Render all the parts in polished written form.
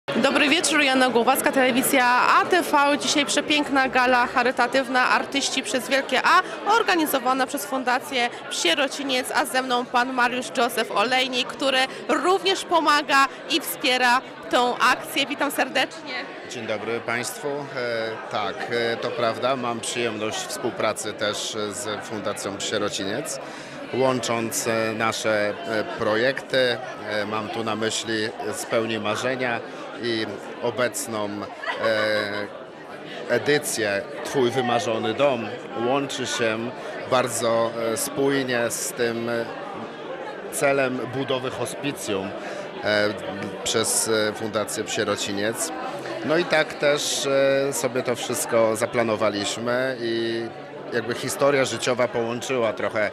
Dobry wieczór, Joanna Głowacka, telewizja ATV. Dzisiaj przepiękna gala charytatywna Artyści przez Wielkie A, organizowana przez Fundację Sierociniec, a ze mną pan Mariusz Józef Olejnik, który również pomaga i wspiera tą akcję. Witam serdecznie. Dzień dobry Państwu. Tak, to prawda, mam przyjemność współpracy też z Fundacją Sierociniec, łącząc nasze projekty. Mam tu na myśli Spełnij Marzenia i obecną edycję Twój wymarzony dom. Łączy się bardzo spójnie z tym celem budowy hospicjum przez Fundację Sierociniec. No i tak też sobie to wszystko zaplanowaliśmy i jakby historia życiowa połączyła trochę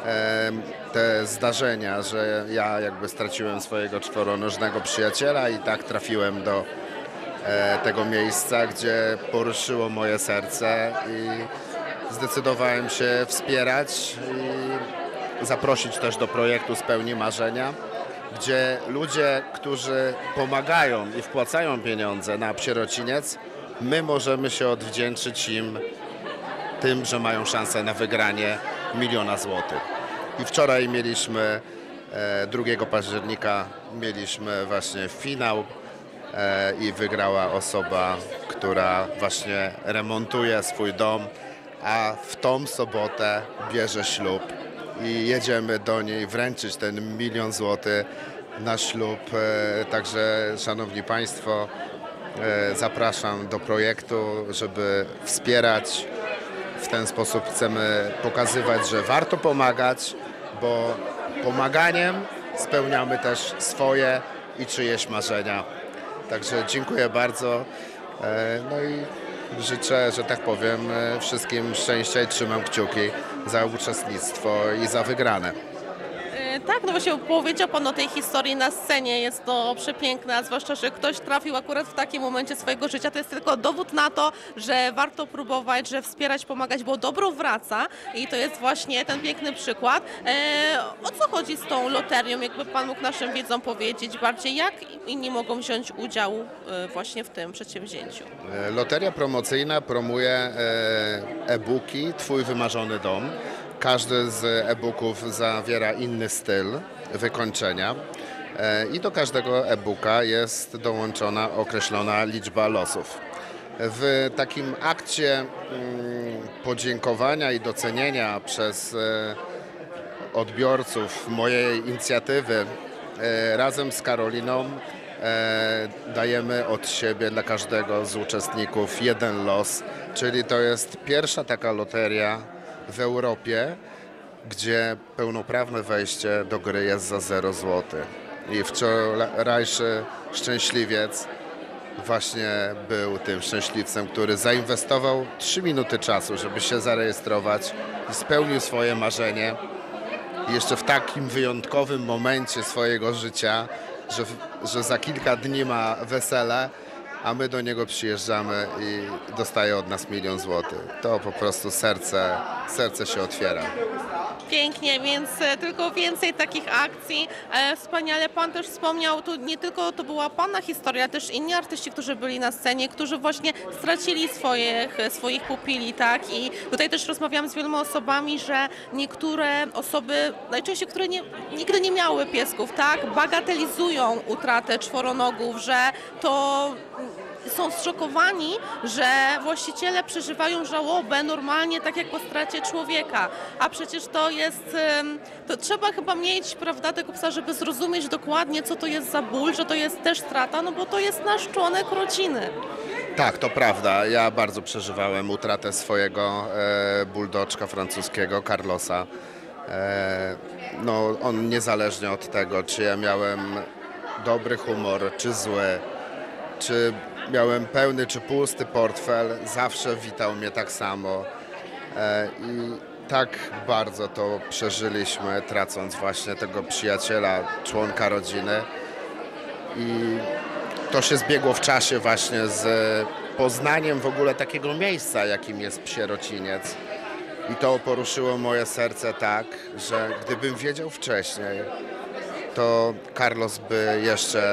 te zdarzenia, że ja jakby straciłem swojego czworonożnego przyjaciela i tak trafiłem do tego miejsca, gdzie poruszyło moje serce i zdecydowałem się wspierać i zaprosić też do projektu Spełnij Marzenia, gdzie ludzie, którzy pomagają i wpłacają pieniądze na Sierociniec, my możemy się odwdzięczyć im tym, że mają szansę na wygranie 1 000 000 złotych. I wczoraj mieliśmy, 2 października mieliśmy właśnie finał i wygrała osoba, która właśnie remontuje swój dom, a w tą sobotę bierze ślub i jedziemy do niej wręczyć ten 1 000 000 złotych na ślub. Także szanowni Państwo, zapraszam do projektu, żeby wspierać. W ten sposób chcemy pokazywać, że warto pomagać, bo pomaganiem spełniamy też swoje i czyjeś marzenia. Także dziękuję bardzo. No i życzę, że tak powiem, wszystkim szczęścia i trzymam kciuki za uczestnictwo i za wygrane. Tak, no właśnie powiedział Pan o tej historii na scenie, jest to przepiękne, a zwłaszcza, że ktoś trafił akurat w takim momencie swojego życia, to jest tylko dowód na to, że warto próbować, że wspierać, pomagać, bo dobro wraca i to jest właśnie ten piękny przykład. O co chodzi z tą loterią, jakby Pan mógł naszym widzom powiedzieć bardziej, jak inni mogą wziąć udział właśnie w tym przedsięwzięciu? Loteria promocyjna promuje e-booki Twój wymarzony dom. Każdy z e-booków zawiera inny styl wykończenia i do każdego e-booka jest dołączona określona liczba losów. W takim akcie podziękowania i docenienia przez odbiorców mojej inicjatywy razem z Karoliną dajemy od siebie dla każdego z uczestników 1 los, czyli to jest pierwsza taka loteria w Europie, gdzie pełnoprawne wejście do gry jest za 0 zł. I wczorajszy szczęśliwiec właśnie był tym szczęśliwcem, który zainwestował 3 minuty czasu, żeby się zarejestrować i spełnił swoje marzenie. I jeszcze w takim wyjątkowym momencie swojego życia, że za kilka dni ma wesele, a my do niego przyjeżdżamy i dostaje od nas 1 000 000 złotych. To po prostu serce się otwiera. Pięknie, więc tylko więcej takich akcji. Wspaniale Pan też wspomniał, tu nie tylko to była Pana historia, też inni artyści, którzy byli na scenie, którzy właśnie stracili swoich pupili, tak? I tutaj też rozmawiałam z wieloma osobami, że niektóre osoby, najczęściej, które nigdy nie miały piesków, tak? Bagatelizują utratę czworonogów, że to są zszokowani, że właściciele przeżywają żałobę normalnie, tak jak po stracie człowieka. A przecież to jest, to trzeba chyba mieć, prawda, tego psa, żeby zrozumieć dokładnie, co to jest za ból, że to jest też strata, no bo to jest nasz członek rodziny. Tak, to prawda. Ja bardzo przeżywałem utratę swojego buldoczka francuskiego, Carlosa. No, on niezależnie od tego, czy ja miałem dobry humor, czy zły, czy miałem pełny czy pusty portfel, zawsze witał mnie tak samo i tak bardzo to przeżyliśmy, tracąc właśnie tego przyjaciela, członka rodziny. I to się zbiegło w czasie właśnie z poznaniem w ogóle takiego miejsca, jakim jest Sierociniec. I to poruszyło moje serce tak, że gdybym wiedział wcześniej, to Carlos by jeszcze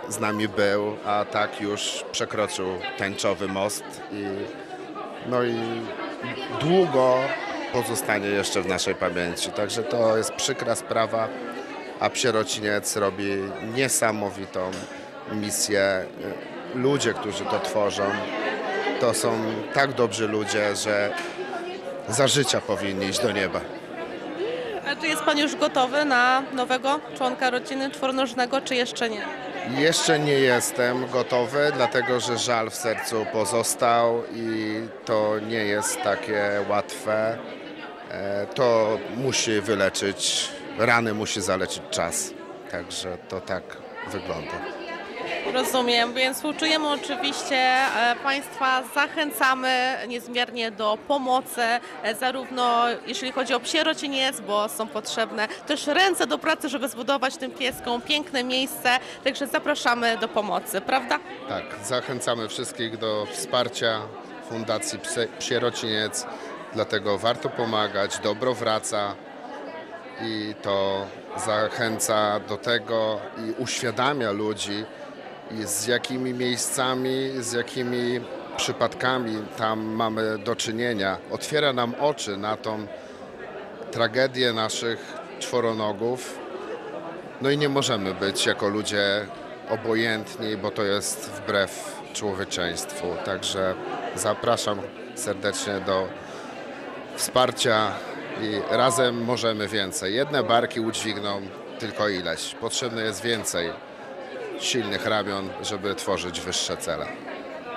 z nami był, a tak już przekroczył tęczowy most no i długo pozostanie jeszcze w naszej pamięci. Także to jest przykra sprawa, a Sierociniec robi niesamowitą misję. Ludzie, którzy to tworzą, to są tak dobrzy ludzie, że za życia powinni iść do nieba. A czy jest pan już gotowy na nowego członka rodziny czworonożnego, czy jeszcze nie? Jeszcze nie jestem gotowy, dlatego że żal w sercu pozostał i to nie jest takie łatwe. To musi wyleczyć, rany musi zaleczyć czas. Także to tak wygląda. Rozumiem, więc współczujemy oczywiście Państwa, zachęcamy niezmiernie do pomocy, zarówno jeśli chodzi o Sierociniec, bo są potrzebne też ręce do pracy, żeby zbudować tym pieskom piękne miejsce, także zapraszamy do pomocy, prawda? Tak, zachęcamy wszystkich do wsparcia Fundacji Sierociniec, dlatego warto pomagać, dobro wraca i to zachęca do tego i uświadamia ludzi, i z jakimi miejscami, z jakimi przypadkami tam mamy do czynienia. Otwiera nam oczy na tą tragedię naszych czworonogów. No i nie możemy być jako ludzie obojętni, bo to jest wbrew człowieczeństwu. Także zapraszam serdecznie do wsparcia i razem możemy więcej. Jedne barki udźwigną tylko ileś. Potrzebne jest więcej silnych ramion, żeby tworzyć wyższe cele.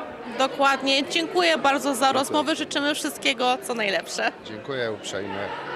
Dokładnie. Dziękuję bardzo za rozmowę. Życzymy wszystkiego, co najlepsze. Dziękuję uprzejmie.